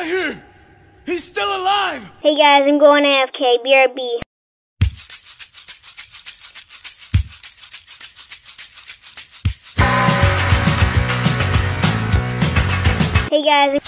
right here! He's still alive! Hey guys, I'm going AFK. BRB. Hey guys.